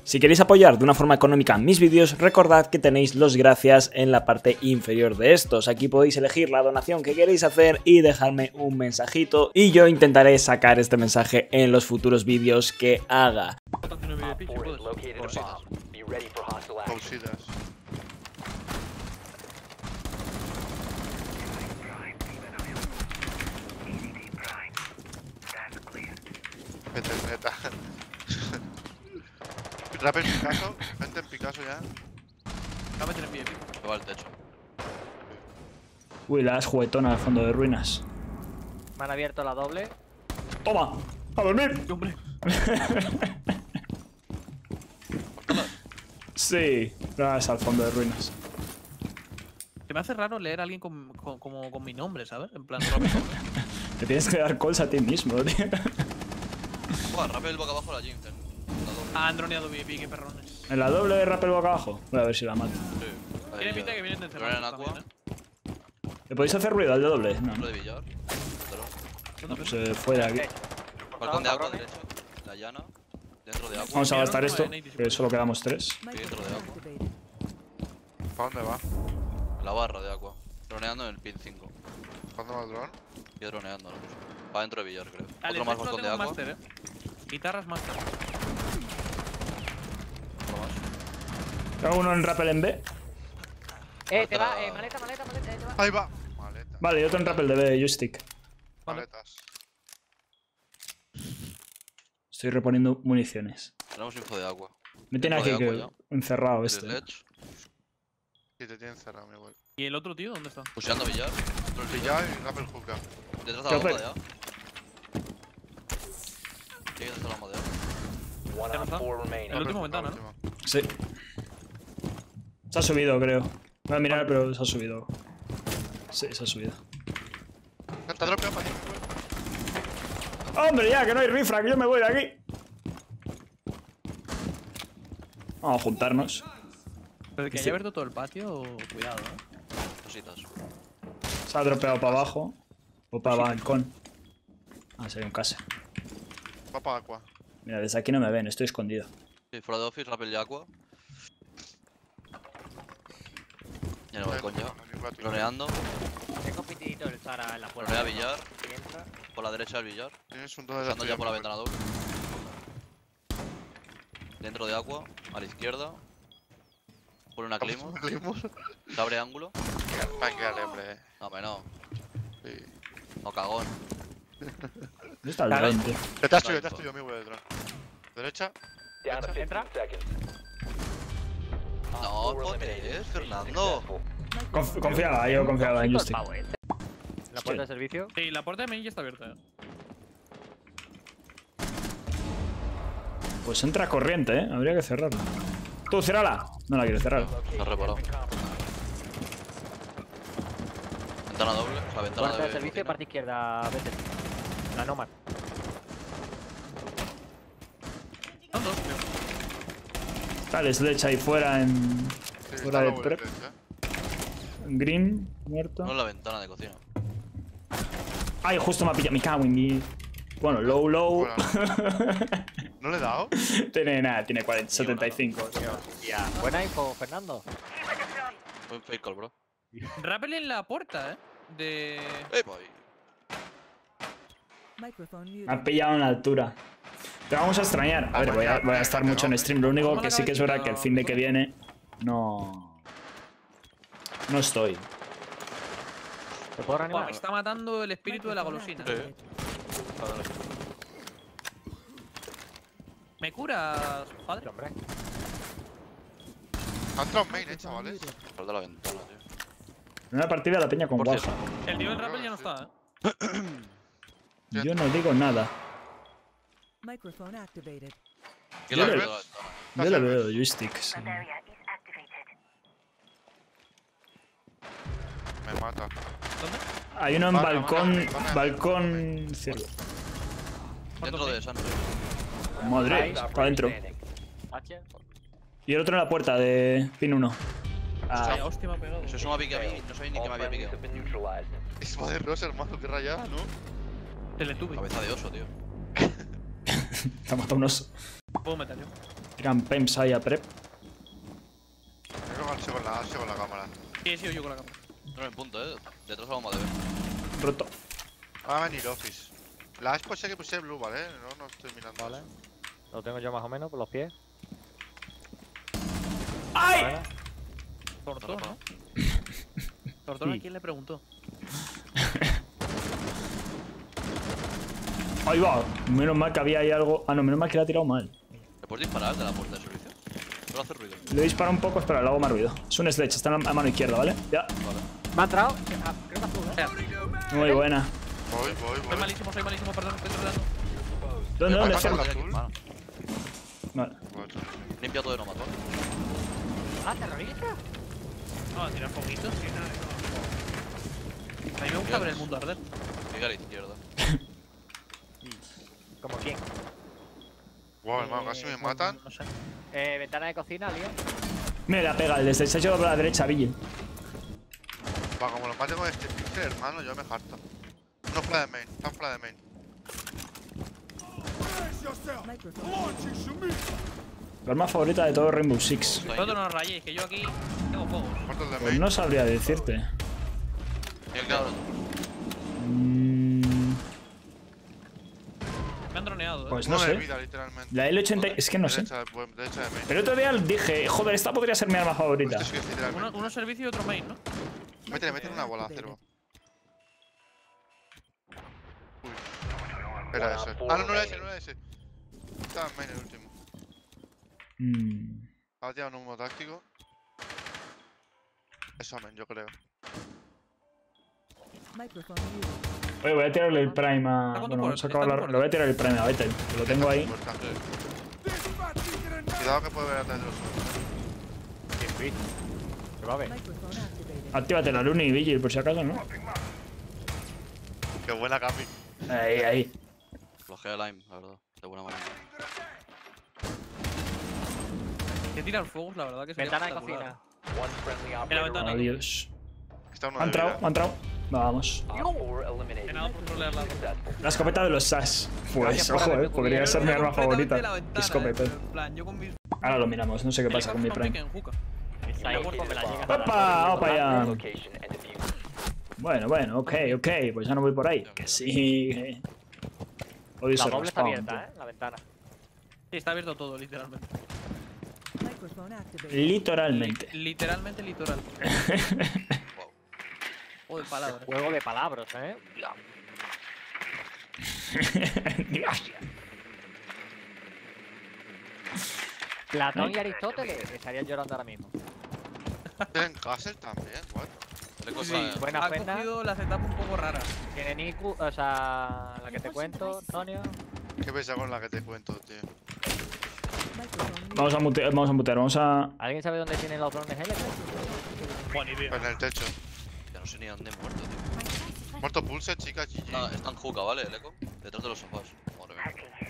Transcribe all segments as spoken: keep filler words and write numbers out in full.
Si queréis apoyar de una forma económica mis vídeos, recordad que tenéis los gracias en la parte inferior de estos. Aquí podéis elegir la donación que queréis hacer y dejarme un mensajito y yo intentaré sacar este mensaje en los futuros vídeos que haga. Vete, neta. Rappel Picasso, vente en Picasso ya. No me tiene pie, me va al techo. Uy, la has juguetona al fondo de ruinas. Me han abierto la doble. ¡Toma! ¡A dormir! ¡Hombre! Sí, la es al fondo de ruinas. Se me hace raro leer a alguien con, con, como, con mi nombre, ¿sabes? En plan, rápido. Te tienes que dar calls a ti mismo, tío. Buah, Rappel boca abajo la Jinx. Ah, han droneado V I P, qué perrones. En la doble de rappel boca abajo. Voy a ver si la mato. Sí. Tiene pinta que vienen de encerrar. en agua. ¿Le podéis hacer ruido al de doble? No, no. de billar. No, se fue de aquí. Balcón de agua derecho. La llana. Dentro de agua. Vamos a gastar esto, que solo quedamos tres. Dentro de agua. ¿Para dónde va? La barra de agua. Droneando en el pin cinco. ¿Cuándo va el dron? Y droneando ahora mismo. Va dentro de billar, creo. Vale, Otro más balcón de agua. Master, eh. Guitarras master. Otro más. Tengo uno en rappel en B. Eh, te va, eh, maleta, maleta, maleta, eh, te va. Ahí va. Maleta. Vale, y otro en rappel de B, joystick. Maletas. Estoy reponiendo municiones. Tenemos info de agua. Me tiene Info aquí de que agua encerrado ya. este. Sledge. Sí, te tienen cerrado, mi güey. ¿Y el otro tío dónde está? Pusheando billar. Dentro del Pillar y Rappel Hookah. Detrás de ¿Qué la bomba hace? de A. ¿Qué detrás de la bomba de A? ¿Ya no está? En la última ventana, ¿no? Sí. Se ha subido, creo. Voy a mirar, pero se ha subido. Sí, se ha subido. Está dropeado para ti, ¡Hombre, ya! Que no hay rifra, que yo me voy de aquí. Vamos a juntarnos. Pero que haya abierto todo el patio, cuidado, eh. Cositas. Se ha dropeado para abajo. O para balcón. Ah, sería un case. Va para agua. Mira, desde aquí no me ven, estoy escondido. Sí, fuera de office, Rappel y agua. Y en el balcón ya. Droneando. Tengo pitidito el Zara en la puerta. Dronea billar. Si entra. Por la derecha del billar. Tienes un don de Pasando ya por la ventana doble. Dentro de agua. A la izquierda. Pone una Claymore. Se abre ángulo. Panqueale, hombre. No, hombre, no. Sí. No, cagón. ¿Dónde está el dron, tío? Detrás tuyo, detrás tuyo, amigo del dron. Derecha. Entra. No, joder, Fernando. Conf confiaba, yo confiaba en Justin. La puerta de servicio. Sí, la puerta de main ya está abierta, eh. Pues entra corriente, eh. Habría que cerrarla. Tú, ciérrala. No la quiero cerrar. Se ha reparado. Ventana doble. La ventana Puerta de de servicio, cocina. parte izquierda, vete. La Nomad. Son dos, creo. Está el Sledge ahí fuera en. Sí, Fuera está de lobo prep. derecha. en Green, muerto. No en la ventana de cocina. Ay, justo me ha pillado. Me cago en mi. Bueno, low, low. Fuera. ¿No le he dado? tiene nada, tiene cuarenta, setenta y cinco. Ya. Buena info, Fernando. Fue un fake call, bro. Rappel en la puerta, eh. De. ¡Eh, boy! Me han pillado en la altura. Te vamos a extrañar. A ver, voy a, voy a estar mucho en stream. Lo único que sí que es verdad que el fin de que viene. No. No estoy. ¿Te puedo Buah, reanimar? me está matando el espíritu de la golosina. Sí. ¿Me curas, padre? Hombre. Ha entrado main, eh, chavales. Falta la ventana, tío. Primera partida la peña con Por guaja. cierto. El tío del Rappel ya no está, eh. Yo no digo nada. Microphone activated. ¿Qué Yo le le- ha abierto la ventana? Yo le veo joysticks. Me mata. ¿Dónde? Hay uno en Vale, balcón. vale, vale. Balcón. Cielo. Dentro de Santos. Madre, para adentro. H. Y el otro en la puerta de pin uno. Ah, Vaya, hostia, me ha pegado. Eso es un pique a mí. No sabía ni que me había picado. Es madre rosa, hermano, qué rayada, ¿no? Teletubi. Cabeza de oso, tío. te ha matado un oso. Puedo meter yo. Tiran Pemps ahí a prep. Creo que se con la, se con la cámara. Sí, sí, yo con la cámara. No en punto, eh. Detrás de la bomba de B. Roto. Va a venir Office. La Aspo sé que puse blue, ¿vale? No, no estoy mirando. Vale. Lo tengo yo más o menos por los pies. ¡Ay! Vale. Tortón, ¿no? Tortón, ¿a quién le preguntó? Ahí va. Menos mal que había ahí algo. Ah, no, menos mal que le ha tirado mal. ¿Le puedes disparar de la puerta de servicio? Solo hace ruido. Le dispara un poco, espera, le hago más ruido. Es un sledge, está en la mano izquierda, ¿vale? Ya. Vale. Me ha entrado. Ah, creo que azul, ¿eh? Muy buena. Voy, voy, Soy voy. malísimo, soy malísimo, perdón, estoy tratando. ¿Dónde, dónde? pasar Cerca. la azul? Mano. Vale. Limpia todo de no mato. Ah, terrorista. No, tirar foguitos, sí, nada. A mí me gusta ver el mundo arder. Llegar a la izquierda. ¿Como quién? Wow, hermano, casi me matan. No sé. Eh, ventana de cocina, alguien. Me la pega, el desde el sello por la derecha, Vigil. Va, como lo mate con este pixel, hermano, yo me harto. No fuera de main, están fuera de main. Microphone. La arma favorita de todo Rainbow Six. Vosotros no os rayéis, que yo aquí tengo fuegos. Muertos de Pues main. no sabría decirte. Y el cabrón. Mm, Me han droneado, eh. pues no Uno de sé. vida, literalmente. La L ochenta... Es que no sé. Derecha de, buen- derecha de main. Pero otro día dije, joder, esta podría ser mi arma favorita. Este sí que es Uno, literalmente. uno servicio y otro main, ¿no? Métele, métele una bola, cero. Uy. Era ese. Ah, no, no era ese, no era ese. Estaba en main el último. Mm, Ha tirado un humo táctico. Eso, main, yo creo. Microphone muted. Oye, voy a tirarle el prime a... Está con tu Bueno, vamos a puerta, acabar la... está con tu Le voy a tirar el prime a Vettel, que lo tengo ahí. Puerta. Cuidado que puede ver atrás de los ojos. Qué fit. ¿Qué va a ver? Microphone activated. Actívate la Luni y Vigil, por si acaso, ¿no? Qué buena Capi. Ahí, ahí. Flojea Lime, la verdad. De buena manera. Que tirar fuegos, la verdad que sería Ventana de espectacular. cocina. En la ventana. Adiós. Está uno Ha de entrado, vida. ha entrado. Vamos. Que nada por trolearla. La escopeta de los Sash. Pues, Gracias por ojo, haberme eh. Podría cubierto. ser mi arma Completamente favorita. la ventana, Qué escopeta. eh, En plan, yo con mis... Ahora lo miramos, no sé qué pasa con mi Helicóptero prime. en hookah. Está ahí muerto, me la llega. ¡Opa! ¡Vamos para allá! Bueno, bueno, ok, ok. Pues ya no voy por ahí. Que sí. Odio La ser doble está respawn, abierta, tío. eh. La ventana. Sí, está abierto todo, literalmente. Microphone activated. Literalmente. Li- literalmente litoral. O de palabras. Juego de palabras, eh. Dios. Platón y Aristóteles estarían llorando ahora mismo. Tienen Castle también, what? Le cosa. Sí, Buena ha fenda. cogido las etapas un poco raras. Tienen I Q, o sea, la que te cuento, Antonio. Qué pesa con la que te cuento, tío. Microphone muted. Vamos a mutear, vamos a mutear, vamos a... ¿Alguien sabe dónde tienen los drones L? Buena idea. En el techo. Ya no sé ni dónde he muerto, tío. Muerto pulse, chica, G G. Ah, está en hookah, ¿vale? El eco. Detrás de los sofás. Madre mía.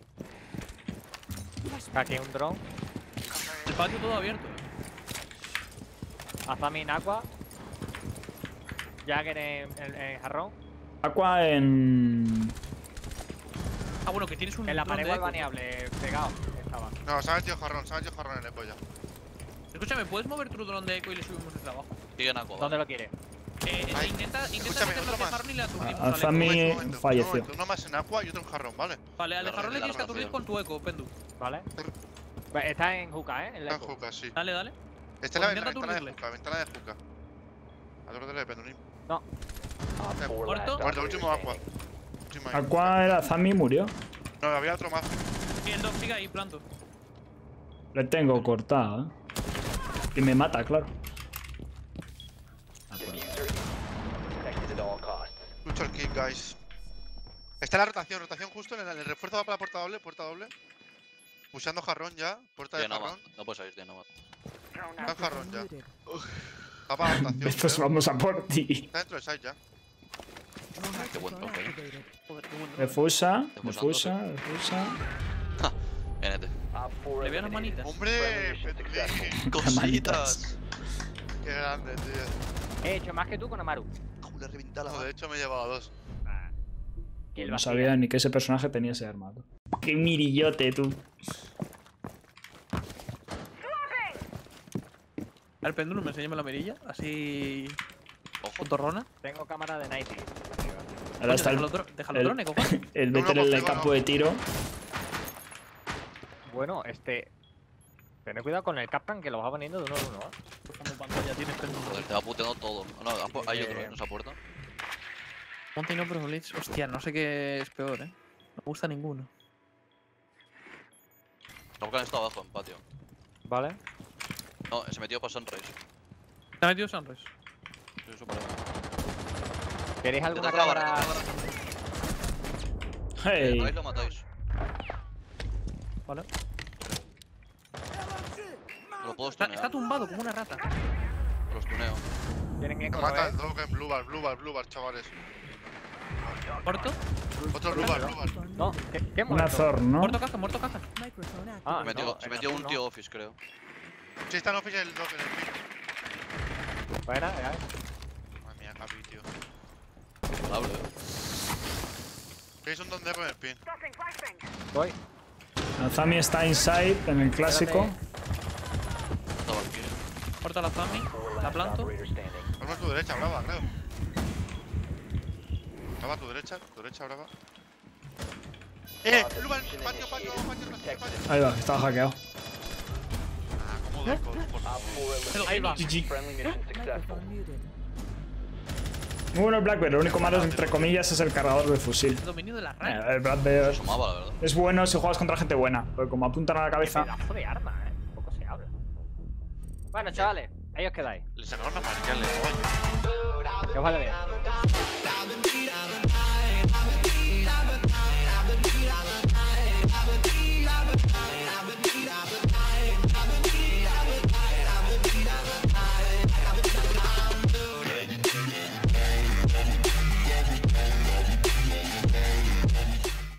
Aquí un drone. El patio todo abierto. eh. Azami en agua. Jagger en, en, en jarrón. Aqua en... Ah, bueno, que tienes un En la dron pared de eco. baneable, pegado. Estaba. No, se ha metido jarrón, se ha metido jarrón en el polla. Escúchame, ¿puedes mover tu dron de eco y le subimos desde abajo? Sigue en agua. ¿Dónde ¿vale? lo quiere? Eh, eh, Ay, intenta intenta escúchame, meterlo otro de más. jarrón y le aturdimos. A- al eco. Azami- Un momento, un momento, falleció. un momento. Uno más en agua y otro en jarrón, ¿vale? Vale, al de La jarrón le la tienes que aturdir rotación. con tu eco, Pendu. ¿Vale? Pues está en hookah, eh. En la Está en hookah, sí. Dale, dale. Está en la Pues intenta ventana, ventana de aturdirle. hookah, ventana de hookah. Aturdele, Pendunim. No. ¿Muerto? Muerto, último agua. Último ahí. Aqua era Zami, murió. No, había otro más. Y el dog sigue ahí, planto. Le tengo cortado, ¿eh? Y me mata, claro. Lucho el kick, guys. Está la rotación, rotación justo en el, el refuerzo va para la puerta doble, puerta doble. Pusando jarrón ya, puerta de Tiene nomad. jarrón. No puedes salir, tiene nomad. Está en jarrón ya. Muted. Va para la rotación. Estos creo. vamos a por ti. Está dentro de side ya. Qué buen Microphone toque, eh. activated. Joder, qué bueno. Refusa, Estamos refusa, dando, refusa. N T. Le veo las manitas. ¡Hombre! Pendulim. Cositas. ¡Qué grande, tío! He hecho más que tú con Amaru. Le reventa la No, de hecho me he llevado dos. Y el No vacío. sabía ni que ese personaje tenía ese armado. ¡Qué mirillote, tú! El péndulo, me enséñame la mirilla. Así. Ojo. Torrona. Tengo cámara de ninety. Ahora está déjalo, el, dro déjalo el- drone, cojones. el No, no, meter en el contigo campo no. de tiro. Bueno, este. Tened cuidado con el Capcan que lo va poniendo de uno en uno, ¿eh? Como pantalla tienes péndulo. Joder, te va puteando todo. No, han pu- hay otro, Eh. ¿eh? En esa puerta. Monte y no, pero Blitz. Hostia, no sé qué es peor, eh. No me gusta ninguno. Capcan está abajo, en patio. Vale. No, se metió para Sunrise. ¿Te ha metido Sunrise? Sí, eso parece. ¿Queréis alguna Intentad grabar, cámara? intentad grabar. Hey. Entráis, lo matáis. Vale. Lo puedo Está, stunear. está tumbado como una rata. Lo stuneo. Tienen que Me mata el correr. dog en blue bar, blue bar, blue bar, chavales. Muerto. Otro blue bar, blue bar. Microphone No, muted. ¿qué, qué Una muerto? Zor, ¿no? Muerto caja, muerto caja. Microphone activated. Ah, Se metió, no, se en metió azul un no. tío office, creo. Sí, está en office el dog en el pin. Buena, ya. Madre mía, Capi, tío. Hable. ¿Qué es un don de en el pin? Voy. Azami está inside en el clásico. Estaba aquí. Muerto la Zami. La planto. Vamos a tu derecha, brava, creo. Brava, a tu derecha, tu derecha, brava. ¡Eh! ¡Blue bar! ¡Patio, patio, patio, patio, patio! Ahí va, estaba hackeado. Ah, cómo de por favor. Ahí va. G G. Microphone muted. Muy bueno el Blackbeard, lo único malo, entre comillas, es el cargador de fusil. El dominio de la Eh, rata. El Blackbeard Sumaba, la verdad. es bueno si juegas contra gente buena, porque como apuntan a la Qué cabeza. pedazo de arma, eh. Poco se habla. Bueno, chavales, ahí os quedáis. Le sacaron una marca, le Que os vaya bien.